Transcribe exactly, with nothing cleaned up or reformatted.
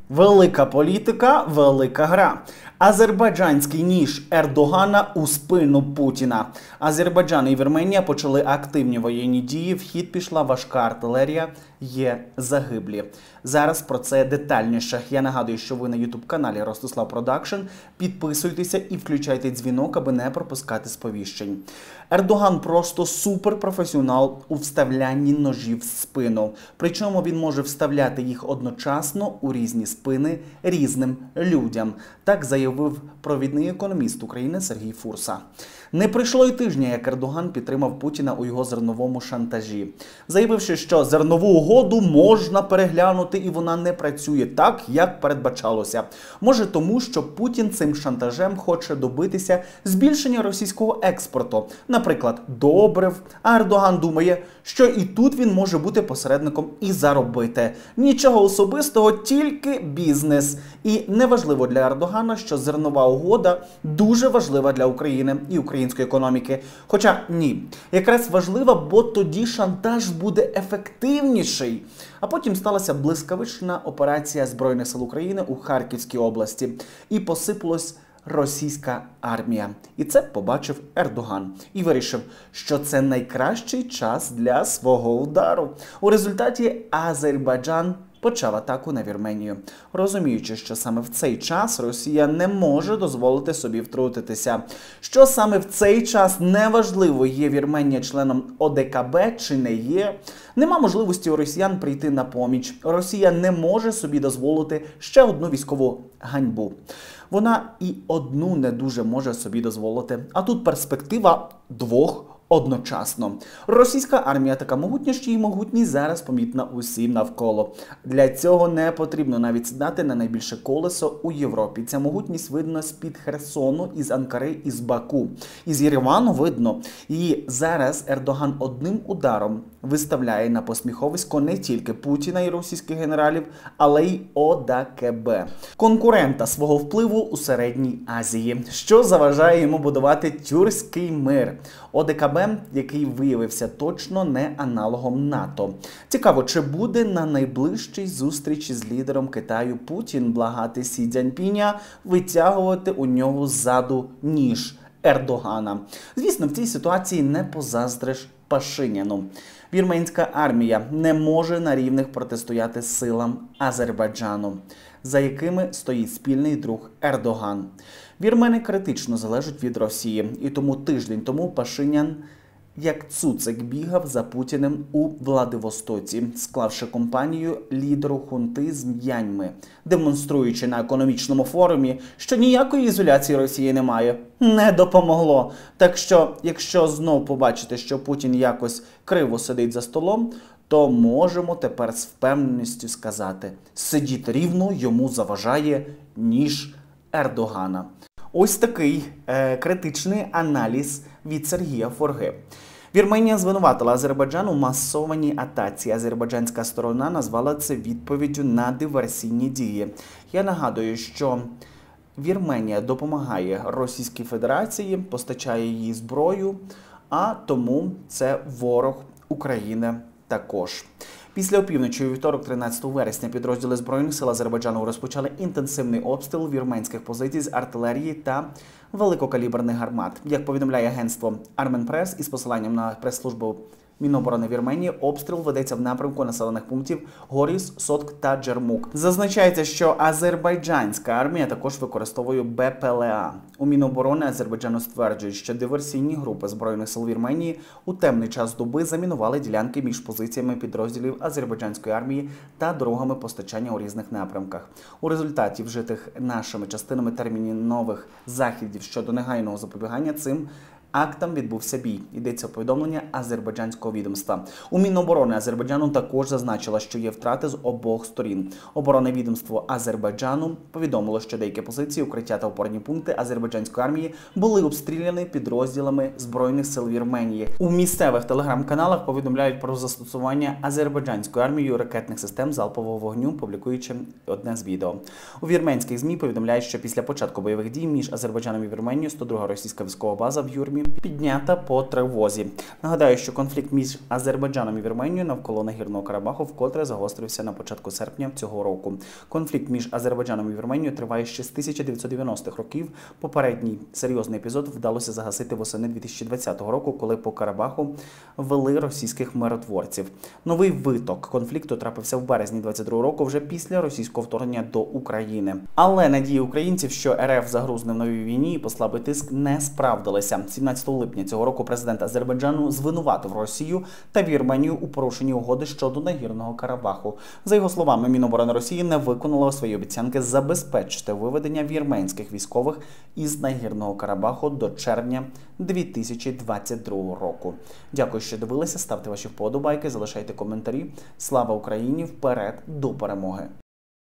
Велика політика, велика гра. Азербайджанський ніж Ердогана у спину Путіна. Азербайджан і Вірменія почали активні воєнні дії, в хід пішла важка артилерія, є загиблі. Зараз про це детальніше. Я нагадую, що ви на ютуб-каналі Ростислав Продакшн. Підписуйтеся і включайте дзвінок, аби не пропускати сповіщень. Ердоган просто суперпрофесіонал у вставлянні ножів в спину. Причому він може вставляти їх одночасно у різні спини різним людям. Так заявив провідний економіст України Сергій Фурса. Не пройшло й тижня, як Ердоган підтримав Путіна у його зерновому шантажі, заявивши, що зернову угоду можна переглянути і вона не працює так, як передбачалося. Може тому, що Путін цим шантажем хоче добитися збільшення російського експорту, наприклад, добрив, а Ердоган думає, що і тут він може бути посередником і заробити. Нічого особистого, тільки бізнес. І неважливо для Ердогана, що зернова угода дуже важлива для України і української економіки. Хоча ні, якраз важлива, бо тоді шантаж буде ефективніший. А потім сталася блискавична операція Збройних сил України у Харківській області. І посипалось російська армія. І це побачив Ердоган. І вирішив, що це найкращий час для свого удару. У результаті Азербайджан почав атаку на Вірменію, розуміючи, що саме в цей час Росія не може дозволити собі втрутитися. Що саме в цей час, неважливо, є Вірменія членом О Де Ка Бе чи не є, нема можливості у росіян прийти на поміч. Росія не може собі дозволити ще одну військову ганьбу. Вона і одну не дуже може собі дозволити. А тут перспектива двох одночасно. Російська армія така могутня, що її могутність зараз помітна усім навколо. Для цього не потрібно навіть сідати на найбільше колесо у Європі. Ця могутність видно з-під Херсону, із Анкари, із Баку. Із Єревану видно. І зараз Ердоган одним ударом виставляє на посміховисько не тільки Путіна і російських генералів, але й О Де Ка Бе. Конкурента свого впливу у Середній Азії, що заважає йому будувати тюркський мир. О Де Ка Бе, який виявився точно не аналогом НАТО. Цікаво, чи буде на найближчій зустрічі з лідером Китаю Путін благати Сі Цзіньпіня витягувати у нього ззаду ніж Ердогана. Звісно, в цій ситуації не позаздриш Пашиняну. Вірменська армія не може на рівних протистояти силам Азербайджану, за якими стоїть спільний друг Ердоган. Вірмени критично залежать від Росії, і тому тиждень тому Пашинян як цуцик бігав за Путіним у Владивостоці, склавши компанію лідеру хунти з М'яньми, демонструючи на економічному форумі, що ніякої ізоляції Росії немає. Не допомогло. Так що, якщо знов побачите, що Путін якось криво сидить за столом, то можемо тепер з впевненістю сказати, сидіти рівно йому заважає ніж Ердогана. Ось такий е, критичний аналіз від Сергія Форги. Вірменія звинуватила Азербайджан у масованій атаці. Азербайджанська сторона назвала це відповіддю на диверсійні дії. Я нагадую, що Вірменія допомагає Російській Федерації, постачає їй зброю, а тому це ворог України також. Після опівночі у вівторок, тринадцятого вересня, підрозділи Збройних сил Азербайджану розпочали інтенсивний обстріл вірменських позицій з артилерії та великокаліберних гармат. Як повідомляє агентство Арменпрес із посиланням на прес-службу Міноборони Вірменії, обстріл ведеться в напрямку населених пунктів Горіс, Сотк та Джермук. Зазначається, що азербайджанська армія також використовує Бе Пе Ле А. У Міноборони Азербайджану стверджують, що диверсійні групи Збройних сил Вірменії у темний час доби замінували ділянки між позиціями підрозділів азербайджанської армії та дорогами постачання у різних напрямках. У результаті вжитих нашими частинами термінових заходів щодо негайного запобігання цим актам відбувся бій. Йдеться повідомлення азербайджанського відомства. У Міноборони Азербайджану також зазначила, що є втрати з обох сторін. Оборонне відомство Азербайджану повідомило, що деякі позиції, укриття та опорні пункти азербайджанської армії були обстріляні підрозділами Збройних сил Вірменії. У місцевих телеграм-каналах повідомляють про застосування азербайджанською армією ракетних систем залпового вогню, публікуючи одне з відео. У вірменських ЗМІ повідомляють, що після початку бойових дій між Азербайджаном і Вірменією сто друга російська військова база в Юрмі Кримі піднята по тривозі. Нагадаю, що конфлікт між Азербайджаном і Вірменією навколо Нагірного Карабаху вкотре загострився на початку серпня цього року. Конфлікт між Азербайджаном і Вірменією триває ще з тисяча дев'ятсот дев'яностих років. Попередній серйозний епізод вдалося загасити восени дві тисячі двадцятого року, коли по Карабаху вели російських миротворців. Новий виток конфлікту трапився в березні двадцять другого року, вже після російського вторгнення до України. Але надії українців, що РФ загрузне в новій війні і послабить тиск, не справдилися. сімнадцятого липня цього року президент Азербайджану звинуватив Росію та Вірменію у порушенні угоди щодо Нагірного Карабаху. За його словами, Міноборони Росії не виконало свої обіцянки забезпечити виведення вірменських військових із Нагірного Карабаху до червня дві тисячі двадцять другого року. Дякую, що дивилися. Ставте ваші вподобайки, залишайте коментарі. Слава Україні! Вперед до перемоги!